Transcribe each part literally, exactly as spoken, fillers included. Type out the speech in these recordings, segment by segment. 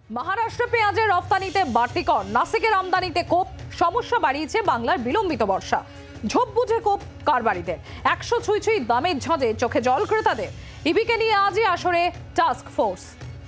মহারাষ্ট্র পেঁয়াজের রফতানিতে বাড়তি কর, নাসিকের আমদানিতে কোপ, সমস্যা বাড়িয়েছে বাংলার বিলম্বিত বর্ষা। ঝোপ বুঝে কোপ কারবারিদের, একশো ছুঁই ছুঁই দামের ঝাঁজে চোখে জল ক্রেতাদের। ইবিকে নিয়ে আজই আসরে টাস্ক ফোর্স।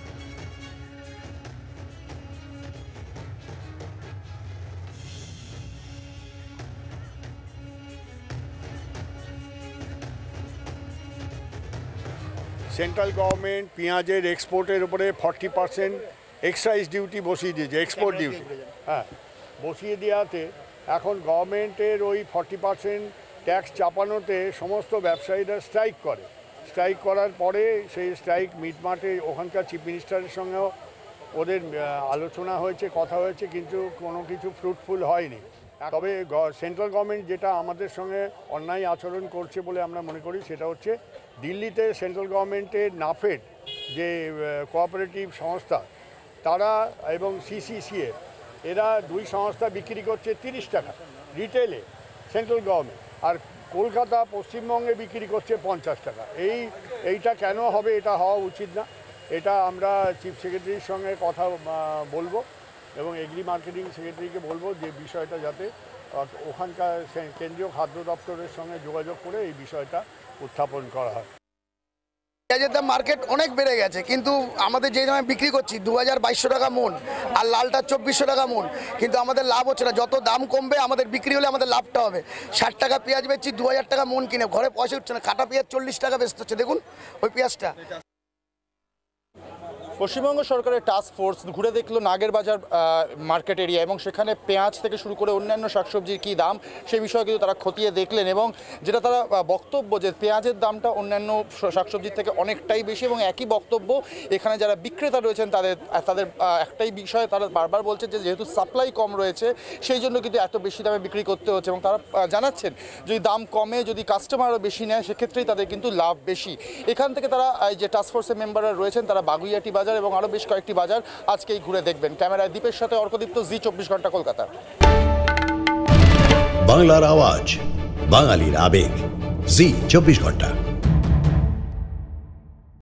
সেন্ট্রাল গভর্নমেন্ট পেঁয়াজের এক্সপোর্টের উপরে ফর্টি পার্সেন্ট এক্সাইজ ডিউটি বসিয়ে দিয়েছে, এক্সপোর্ট ডিউটি হ্যাঁ বসিয়ে দেওয়াতে এখন গভর্নমেন্টের ওই ফর্টি পার্সেন্ট ট্যাক্স চাপানোতে সমস্ত ব্যবসায়ীরা স্ট্রাইক করে। স্ট্রাইক করার পরে সেই স্ট্রাইক মিটমাটে ওখানকার চিফ মিনিস্টারের সঙ্গেও ওদের আলোচনা হয়েছে, কথা হয়েছে, কিন্তু কোনো কিছু ফ্রুটফুল হয়নি। তবে সেন্ট্রাল গভর্নমেন্ট যেটা আমাদের সঙ্গে অন্যায় আচরণ করছে বলে আমরা মনে করি সেটা হচ্ছে দিল্লিতে সেন্ট্রাল গভর্নমেন্টের নাফেড যে কোঅপারেটিভ সংস্থা তারা এবং সিসিসিএ এরা দুই সংস্থা বিক্রি করছে তিরিশ টাকা রিটেলে সেন্ট্রাল গভর্নমেন্ট, আর কলকাতা পশ্চিমবঙ্গে বিক্রি করছে পঞ্চাশ টাকা। এই এইটা কেন হবে? এটা হওয়া উচিত না। এটা আমরা চিফ সেক্রেটারির সঙ্গে কথা বলবো এবং এগ্রি মার্কেটিং সেক্রেটারিকে বলবো যে বিষয়টা যাতে ওখানকার কেন্দ্রীয় খাদ্য দপ্তরের সঙ্গে যোগাযোগ করে এই বিষয়টা উত্থাপন করা হয়। পেঁয়াজের দাম মার্কেট অনেক বেড়ে গেছে, কিন্তু আমাদের যে দামে বিক্রি করছি দু হাজার বাইশশো টাকা মন, আর লালটা চব্বিশশো টাকা মন, কিন্তু আমাদের লাভ হচ্ছে না। যত দাম কমবে আমাদের বিক্রি হলে আমাদের লাভটা হবে। ষাট টাকা পেঁয়াজ বেচছি, দু হাজার টাকা মন কিনে, ঘরে পয়সা উঠছে না। কাটা পেঁয়াজ চল্লিশ টাকা বেচতে হচ্ছে, দেখুন ওই পেঁয়াজটা। পশ্চিমবঙ্গ সরকারের টাস্ক ফোর্স ঘুরে দেখলো নাগেরবাজার মার্কেট এরিয়া এবং সেখানে পেঁয়াজ থেকে শুরু করে অন্যান্য শাকসবজির কী দাম সেই বিষয়ে কিন্তু তারা খতিয়ে দেখলেন এবং যেটা তারা বক্তব্য যে পেঁয়াজের দামটা অন্যান্য শাকসবজির থেকে অনেকটাই বেশি এবং একই বক্তব্য এখানে যারা বিক্রেতা রয়েছেন তাদের তাদের একটাই বিষয় তারা বারবার বলছে যে যেহেতু সাপ্লাই কম রয়েছে সেই জন্য কিন্তু এত বেশি দামে বিক্রি করতে হচ্ছে এবং তারা জানাচ্ছেন যদি দাম কমে, যদি কাস্টমারও বেশি নেয় সেক্ষেত্রেই তাদের কিন্তু লাভ বেশি। এখান থেকে তারা যে টাস্ক ফোর্সের মেম্বাররা রয়েছেন তারা বাগুইয়াটি বাজার এবং আরও বেশ কয়েকটি বাজার আজকেই ঘুরে দেখবেন। ক্যামেরায় দীপের সাথে অর্কদীপ্ত, জি চব্বিশ ঘন্টা, কলকাতা। বাংলার আওয়াজ, বাঙালির আবেগ, জি চব্বিশ ঘন্টা।